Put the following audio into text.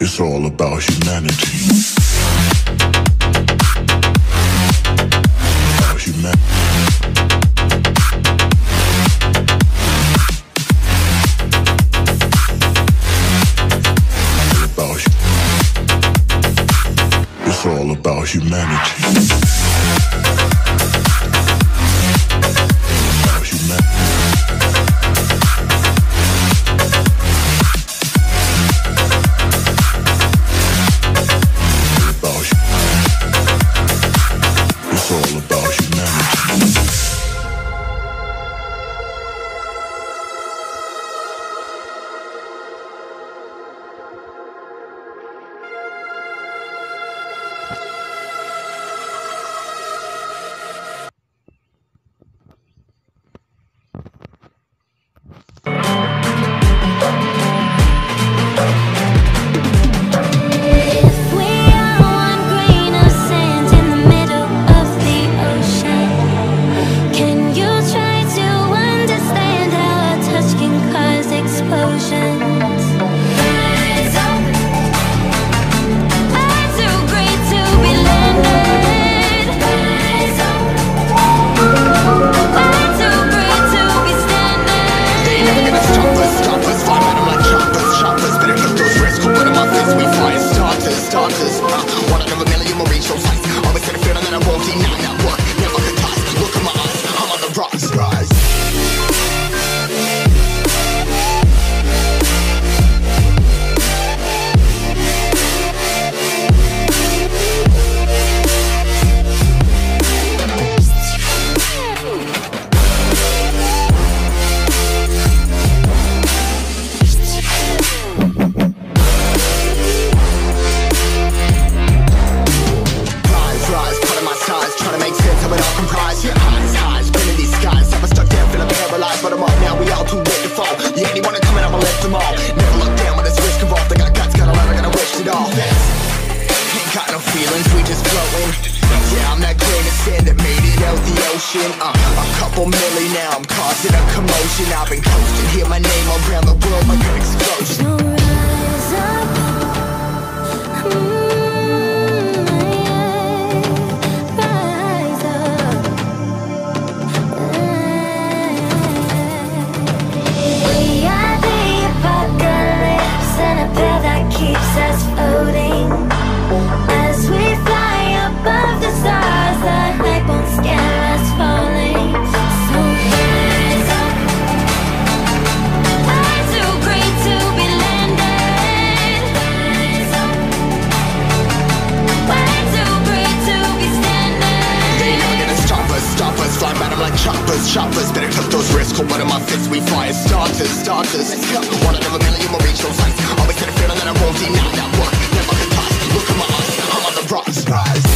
It's all about humanity. About humanity. It's all about humanity. A couple milli now, I'm causing a commotion. I've been coasting, hear my name around the world like an explosion. So rise up, rise up. We are the apocalypse, and a path that keeps us floating. As we fly above the stars, the hype won't scare us falling. So rise up, I'm too great to be landed. Rise up, way too great to be standing. They ain't never gonna stop us, flying by them like choppers. Better cut those risks, hold one of my fists, we fire starters. Let's go, one out of a million will reach those heights. Always had a feeling that I won't deny that work, never could toss. Look at my eyes, I'm on the rocks. Rise.